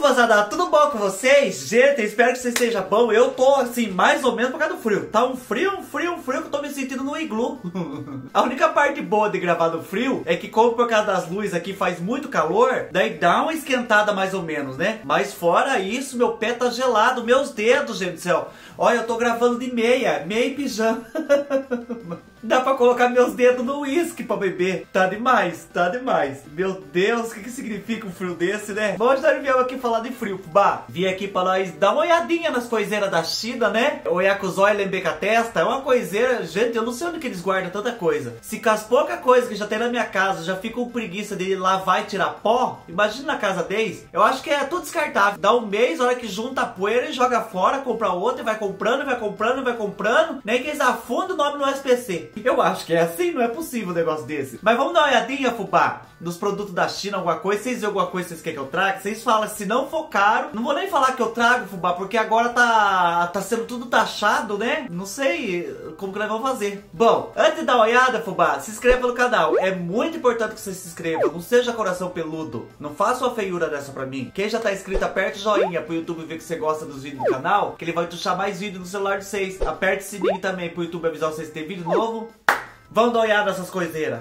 moçada, tudo bom com vocês? Gente, espero que vocês estejam bom. Eu tô assim, mais ou menos por causa do frio. Tá um frio que eu tô me sentindo no iglu. A única parte boa de gravar no frio é que, como por causa das luzes aqui faz muito calor, daí dá uma esquentada mais ou menos, né? Mas fora isso, meu pé tá gelado, meus dedos, gente do céu. Olha, eu tô gravando de meia e pijama. Dá pra colocar meus dedos no uísque pra beber. Tá demais, tá demais. Meu Deus, o que significa um frio desse, né? Hoje nós viemos aqui falar de frio, fubá. Vim aqui pra nós dar uma olhadinha nas coiseiras da China, né? Olhar com os olhos e lember com a testa. É uma coiseira, gente, eu não sei onde que eles guardam tanta coisa. Se com as poucas coisas que já tem na minha casa já fico com preguiça de lavar e tirar pó, imagina na casa deles. Eu acho que é tudo descartável. Dá um mês, a hora que junta a poeira e joga fora, compra outra e vai comprando, vai comprando, vai comprando. Nem que eles afundam o nome no SPC. Eu acho que é assim, não é possível um negócio desse. Mas vamos dar uma olhadinha, fubá, nos produtos da China, alguma coisa. Vocês viram alguma coisa que vocês querem que eu traga? Vocês falam, se não for caro, não vou nem falar que eu trago, fubá, porque agora tá sendo tudo taxado, né? Não sei como que nós vamos fazer. Bom, antes de dar uma olhada, fubá, se inscreva no canal. É muito importante que você se inscreva. Não seja coração peludo. Não faça uma feiura dessa pra mim. Quem já tá inscrito, aperte o joinha pro YouTube ver que você gosta dos vídeos do canal, que ele vai tuchar mais vídeos no celular de vocês. Aperte o sininho também pro YouTube avisar vocês que tem vídeo novo. Vamos dar uma olhada nessas coiseiras.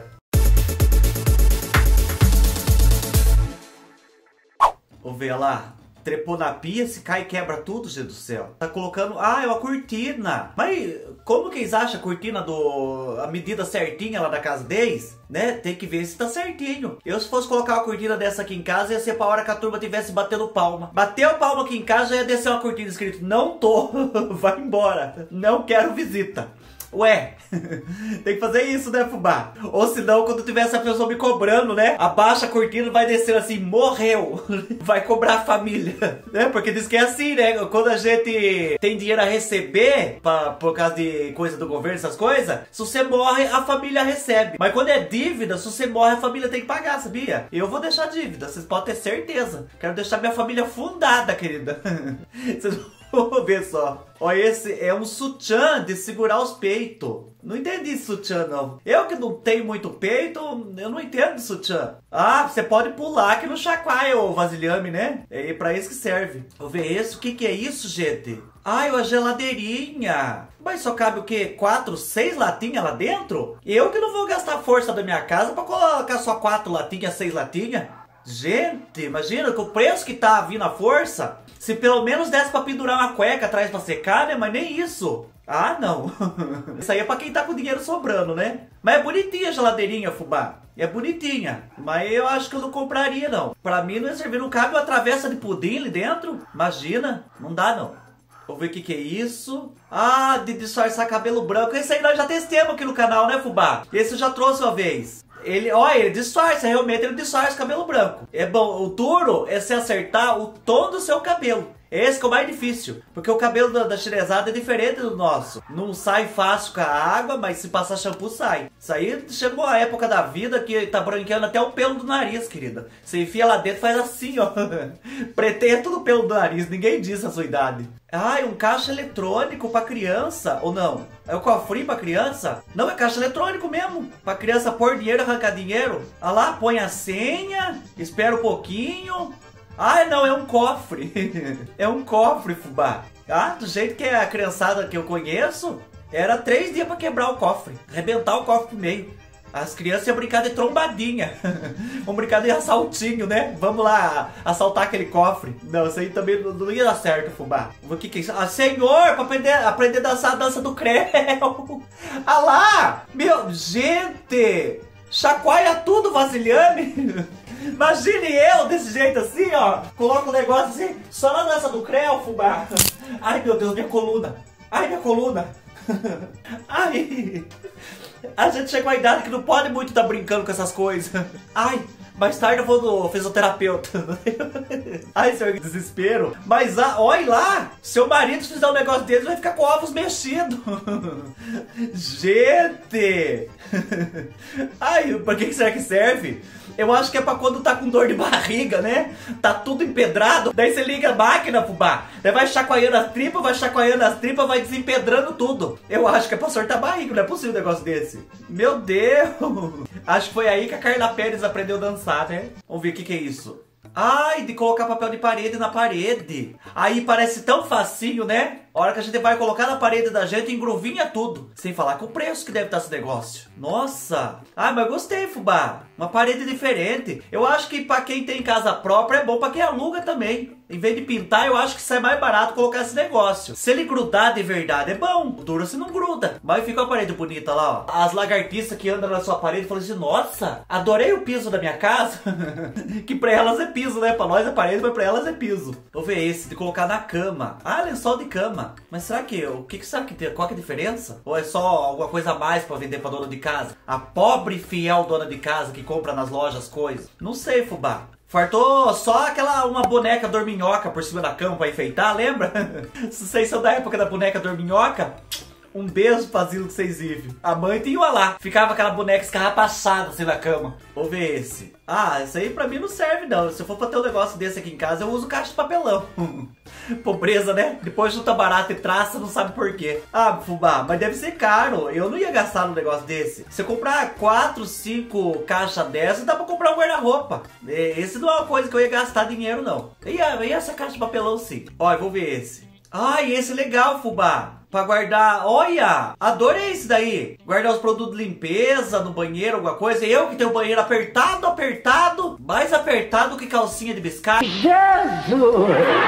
Vou ver lá. Trepou na pia, se cai e quebra tudo, gente do céu. Tá colocando... Ah, é uma cortina. Mas como que eles acham a cortina a medida certinha lá da casa deles? Né? Tem que ver se tá certinho. Eu, se fosse colocar uma cortina dessa aqui em casa, ia ser pra hora que a turma tivesse batendo palma. Bateu palma aqui em casa, ia descer uma cortina escrito: não tô, vai embora. Não quero visita. Ué, tem que fazer isso, né, fubá? Ou senão, quando tiver essa pessoa me cobrando, né? Abaixa a cortina, vai descer assim, morreu. Vai cobrar a família, né? Porque diz que é assim, né? Quando a gente tem dinheiro a receber, por causa de coisa do governo, essas coisas, se você morre, a família recebe. Mas quando é dívida, se você morre, a família tem que pagar, sabia? Eu vou deixar dívida, vocês podem ter certeza. Quero deixar minha família fundada, querida. Vocês vão ver só. Ó, esse é um sutiã de segurar os peitos. Não entendi sutiã, não. Eu que não tenho muito peito, eu não entendo de sutiã. Ah, você pode pular que não chacoalha o vasilhame, né? É pra isso que serve. Vou ver esse. O que é isso, gente? Ai, uma geladeirinha. Mas só cabe o quê? 4, 6 latinhas lá dentro? Eu que não vou gastar força da minha casa pra colocar só 4 latinhas, 6 latinhas. Gente, imagina com o preço que tá vindo a força. Se pelo menos desse pra pendurar uma cueca atrás pra secar, né? Mas nem isso. Ah, não. Isso aí é pra quem tá com dinheiro sobrando, né? Mas é bonitinha a geladeirinha, fubá. É bonitinha. Mas eu acho que eu não compraria, não. Pra mim não ia servir. Não cabe uma travessa de pudim ali dentro. Imagina. Não dá, não. Vou ver o que é isso. Ah, de disfarçar cabelo branco. Esse aí nós já testamos aqui no canal, né, fubá? Esse eu já trouxe uma vez. Olha, ele disfarça, realmente ele disfarça o cabelo branco. É bom, o duro é se acertar o tom do seu cabelo. Esse que é o mais difícil, porque o cabelo da chinesada é diferente do nosso. Não sai fácil com a água, mas se passar shampoo sai. Isso aí chegou a época da vida que tá branqueando até o pelo do nariz, querida. Você enfia lá dentro e faz assim, ó. Preteia todo o pelo do nariz, ninguém diz a sua idade. Ah, um caixa eletrônico pra criança, ou não? É o cofrinho pra criança? Não, é caixa eletrônico mesmo. Pra criança pôr dinheiro, arrancar dinheiro. Ah lá, põe a senha, espera um pouquinho. Ah, não, é um cofre. É um cofre, fubá. Ah, do jeito que é a criançada que eu conheço, era 3 dias pra quebrar o cofre. Arrebentar o cofre pro meio. As crianças iam brincar de trombadinha. Vamos brincar de assaltinho, né? Vamos lá assaltar aquele cofre. Não, isso aí também não ia dar certo, fubá. O que é isso? Ah, senhor, pra aprender a dançar a dança do creu. Ah lá! Meu, gente! Chacoalha tudo, vasilhame. Imagine eu desse jeito assim, ó. Coloca o negócio assim, só na dança do creu, fubá. Ai, meu Deus, minha coluna. Ai, minha coluna. Ai. A gente chegou à idade que não pode muito estar brincando com essas coisas. Ai, mais tarde eu vou no fisioterapeuta. Ai, senhor, que desespero. Mas olha lá, seu marido fizer um negócio dele, vai ficar com ovos mexidos. Gente. Ai, pra que será que serve? Eu acho que é pra quando tá com dor de barriga, né? Tá tudo empedrado. Daí você liga a máquina, fubá. Daí vai chacoalhando as tripas, vai desempedrando tudo. Eu acho que é pra sortar barriga, não é possível um negócio desse. Meu Deus. Acho que foi aí que a Carla Pérez aprendeu a dançar, né? Vamos ver o que é isso. Ai, de colocar papel de parede na parede. Aí parece tão facinho, né? A hora que a gente vai colocar na parede da gente, engruvinha tudo. Sem falar com o preço que deve estar esse negócio. Nossa. Ah, mas gostei, fubá. Uma parede diferente. Eu acho que pra quem tem casa própria é bom pra quem aluga também. Em vez de pintar, eu acho que sai mais barato colocar esse negócio. Se ele grudar de verdade, é bom. O duro se não gruda. Mas fica a parede bonita lá, ó. As lagartixas que andam na sua parede falam assim, nossa, adorei o piso da minha casa. Que pra elas é piso, né? Pra nós é parede, mas pra elas é piso. Vou ver esse, de colocar na cama. Ah, lençol de cama. Mas será que, o que será que tem? Qual que é a diferença? Ou é só alguma coisa a mais pra vender pra dona de casa? A pobre e fiel dona de casa que compra nas lojas coisas? Não sei, fubá. Fartou só uma boneca dorminhoca por cima da cama pra enfeitar, lembra? Se vocês são da época da boneca dorminhoca, um beijo pra asilo que vocês vivem. A mãe tinha uma lá. Ficava aquela boneca escarrapaçada assim na cama. Vou ver esse. Ah, esse aí pra mim não serve não. Se eu for pra ter um negócio desse aqui em casa, eu uso caixa de papelão. Pobreza, né? Depois junta barato e traça, não sabe por quê. Ah, fubá, mas deve ser caro. Eu não ia gastar num negócio desse. Se eu comprar 4, 5 caixas dessas, dá pra comprar um guarda-roupa. Esse não é uma coisa que eu ia gastar dinheiro, não. E essa caixa de papelão, sim. Olha, vou ver esse. Ai, esse é legal, fubá. Pra guardar, olha, adorei esse daí. Guardar os produtos de limpeza no banheiro, alguma coisa. Eu que tenho o banheiro apertado, mais apertado que calcinha de biscate. Jesus!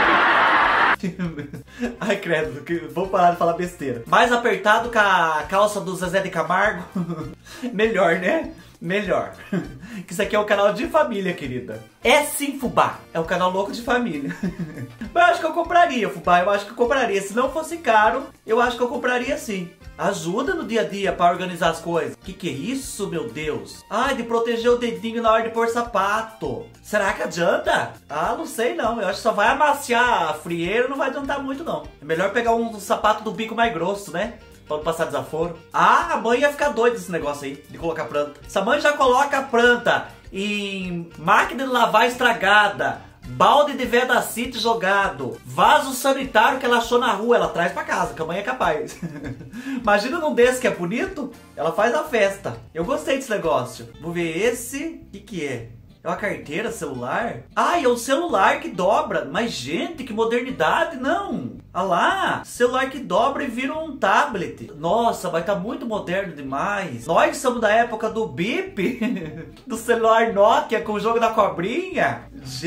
Ai, credo, vou parar de falar besteira. Mais apertado que a calça do Zezé de Camargo. Melhor, né? Melhor. Que isso aqui é um canal de família, querida. É sim, fubá. É um canal louco de família. Mas eu acho que eu compraria, fubá. Eu acho que eu compraria. Se não fosse caro, eu acho que eu compraria sim. Ajuda no dia a dia para organizar as coisas. Que é isso, meu Deus? Ai, de proteger o dedinho na hora de pôr sapato. Será que adianta? Ah, não sei não. Eu acho que só vai amaciar a frieira, não vai adiantar muito não. É melhor pegar um sapato do bico mais grosso, né? Pra não passar desaforo. Ah, a mãe ia ficar doida desse negócio aí, de colocar planta. Se a mãe já coloca a planta em máquina de lavar estragada, balde de Vedacity jogado, vaso sanitário que ela achou na rua, ela traz pra casa, que a mãe é capaz. Imagina num desse que é bonito, ela faz a festa. Eu gostei desse negócio. Vou ver esse. O que é? É uma carteira, celular? Ah, é um celular que dobra. Mas, gente, que modernidade, não. Ah lá, celular que dobra e vira um tablet. Nossa, vai estar muito moderno demais. Nós somos da época do bip, do celular Nokia com o jogo da cobrinha.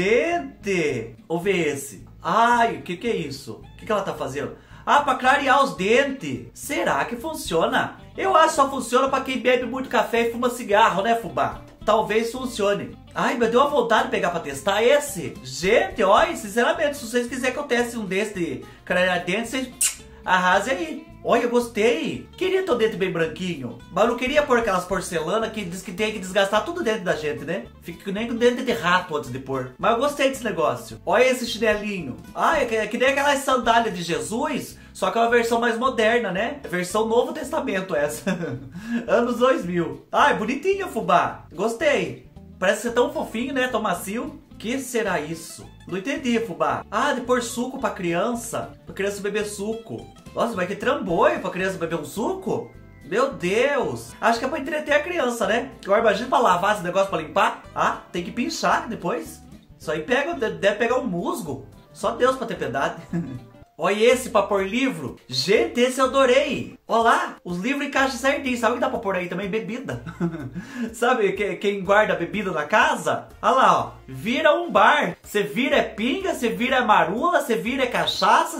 Gente, vou ver esse. Ai, o que é isso? O que ela tá fazendo? Ah, pra clarear os dentes. Será que funciona? Eu acho que só funciona pra quem bebe muito café e fuma cigarro, né, fubá? Talvez funcione. Ai, me deu uma vontade de pegar pra testar esse. Gente, olha, sinceramente, se vocês quiserem que eu teste um desse de clarear dentes, vocês arrasem aí. Olha, eu gostei. Queria ter o dente bem branquinho. Mas não queria pôr aquelas porcelanas que diz que tem que desgastar tudo dentro da gente, né? Fica que nem com dente de rato antes de pôr. Mas eu gostei desse negócio. Olha esse chinelinho. Ah, é que nem aquelas sandálias de Jesus, só que é uma versão mais moderna, né? É versão Novo Testamento essa. Anos 2000. Ah, é bonitinho, fubá. Gostei. Parece ser tão fofinho, né? Tão macio. Que será isso? Não entendi, fubá. Ah, de pôr suco pra criança. Pra criança beber suco. Nossa, mas que trambolho pra criança beber um suco? Meu Deus. Acho que é pra entreter a criança, né? Agora imagina pra lavar esse negócio pra limpar. Ah, tem que pinchar depois. Isso aí deve pegar um musgo. Só Deus pra ter piedade. Olha esse pra pôr livro. Gente, esse eu adorei. Olha lá, os livros encaixam certinho. Sabe o que dá pra pôr aí também? Bebida. Sabe quem guarda bebida na casa? Olha lá, ó. Vira um bar. Você vira pinga, você vira marula, você vira cachaça,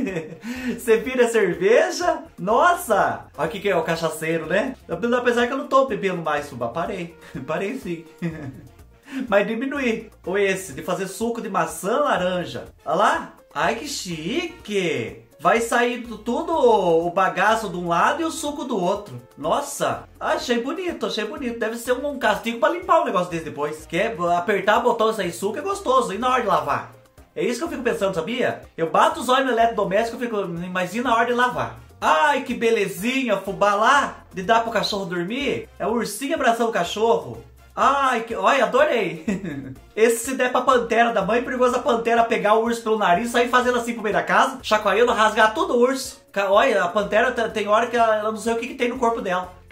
você vira cerveja. Nossa. Olha o que é o cachaceiro, né? Apesar que eu não tô bebendo mais, fubá. Parei. Parei sim. Mas diminuir. Ou esse, de fazer suco de maçã laranja. Olha lá. Ai, que chique! Vai sair tudo o bagaço de um lado e o suco do outro. Nossa, achei bonito, achei bonito. Deve ser um castigo pra limpar o negócio desse depois. Quer apertar o botão e sair suco é gostoso. E na hora de lavar? É isso que eu fico pensando, sabia? Eu bato os olhos no eletrodoméstico e fico, imagina na hora de lavar. Ai, que belezinha, fubá lá, de dar pro cachorro dormir. É o ursinho abraçando o cachorro. Ai, olha, adorei. Esse se der pra pantera da mãe, perigoso a pantera pegar o urso pelo nariz, sair fazendo assim pro meio da casa, chacoalhando, rasgar todo o urso. Olha, a pantera tem hora que ela não sei o que tem no corpo dela.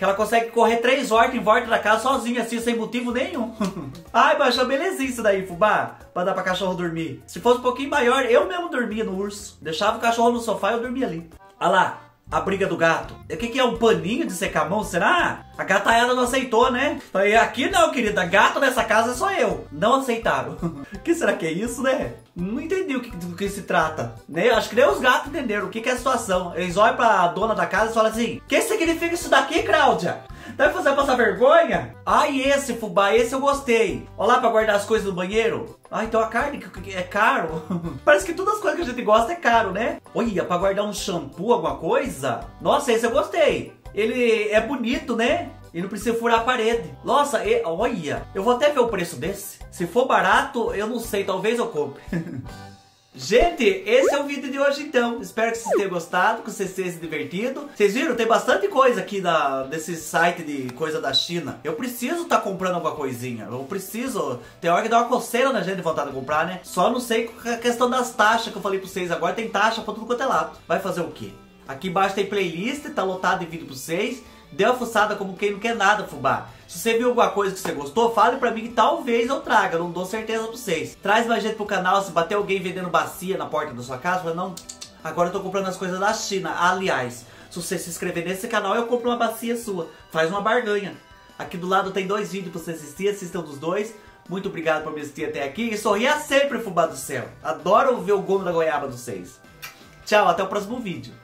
Que ela consegue correr 3 hortas em volta da casa sozinha, assim, sem motivo nenhum. Ai, mas achou belezinha isso daí, fubá. Pra dar pra cachorro dormir. Se fosse um pouquinho maior, eu mesmo dormia no urso. Deixava o cachorro no sofá e eu dormia ali. Olha lá. A briga do gato. O que é um paninho de secar a mão? Será? A gataiada não aceitou, né? Falei, aqui não, querida. Gato nessa casa sou eu. Não aceitaram. O que será que é isso, né? Não entendi do que se trata. Acho que nem os gatos entenderam o que é a situação. Eles olham pra dona da casa e falam assim: o que significa isso daqui, Cláudia? Deve fazer passar vergonha? Ai, esse fubá, esse eu gostei. Olha lá pra guardar as coisas no banheiro. Ah, então a carne é caro. Parece que todas as coisas que a gente gosta é caro, né? Olha, pra guardar um shampoo, alguma coisa. Nossa, esse eu gostei. Ele é bonito, né? E não precisa furar a parede. Nossa, olha, eu vou até ver o preço desse. Se for barato, eu não sei, talvez eu compre. Gente, esse é o vídeo de hoje então. Espero que vocês tenham gostado, que vocês tenham se divertido. Vocês viram? Tem bastante coisa aqui desse site de coisa da China. Eu preciso estar comprando alguma coisinha. Eu preciso. Tem hora que dá uma coceira na gente de vontade de comprar, né? Só não sei com a questão das taxas que eu falei pra vocês agora. Tem taxa pra tudo quanto é lado. Vai fazer o quê? Aqui embaixo tem playlist, tá lotado de vídeo pra vocês. Dê uma fuçada como quem não quer nada, fubá. Se você viu alguma coisa que você gostou, fale pra mim que talvez eu traga. Eu não dou certeza pra vocês. Traz mais gente pro canal. Se bater alguém vendendo bacia na porta da sua casa, fala, não, agora eu tô comprando as coisas da China. Aliás, se você se inscrever nesse canal, eu compro uma bacia sua. Faz uma barganha. Aqui do lado tem 2 vídeos pra você assistir. Assistam dos 2. Muito obrigado por me assistir até aqui. E sorria sempre, fubá do céu. Adoro ver o gomo da goiaba de vocês. Tchau, até o próximo vídeo.